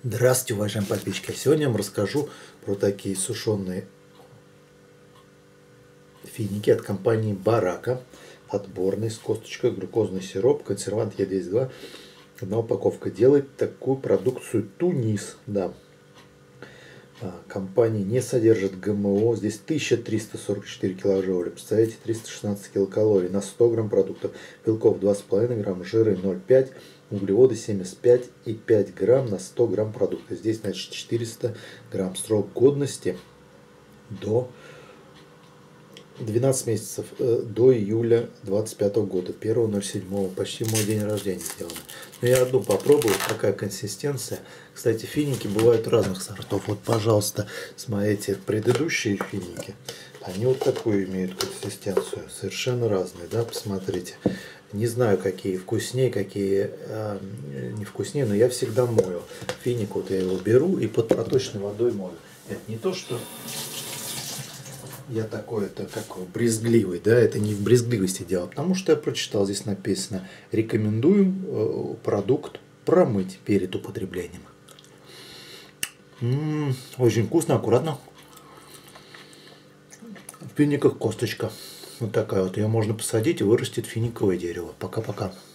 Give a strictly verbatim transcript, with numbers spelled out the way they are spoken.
Здравствуйте, уважаемые подписчики! Сегодня я вам расскажу про такие сушеные финики от компании Барака. Отборный, с косточкой, глюкозный сироп, консервант Е двести два. Одна упаковка. Делает такую продукцию Тунис. Да. Компания не содержит ГМО. Здесь тысяча триста сорок четыре килоджоуля. Представляете, триста шестнадцать килокалорий на сто грамм продуктов. Белков два с половиной грамма, жиры ноль целых пять десятых, углеводы семьдесят пять и пять грамм на сто грамм продукта. Здесь, значит, четыреста грамм. Срок годности до двенадцати месяцев, э, до июля двадцать пятого года, первого ноль седьмого, почти мой день рождения сделано. Но я одну попробую, какая консистенция. Кстати, финики бывают разных сортов. Вот, пожалуйста, смотрите, предыдущие финики, они вот такую имеют консистенцию, совершенно разные, да, посмотрите. Не знаю, какие вкуснее, какие э, не вкуснее, но я всегда мою. Финик, вот я его беру и под проточной водой мою. Это не то, что я такой, это как брезгливый, да, это не в брезгливости дело, потому что я прочитал, здесь написано, рекомендую э, продукт промыть перед употреблением. М-м, очень вкусно, аккуратно. В финиках косточка. Вот такая вот. Ее можно посадить и вырастет финиковое дерево. Пока-пока.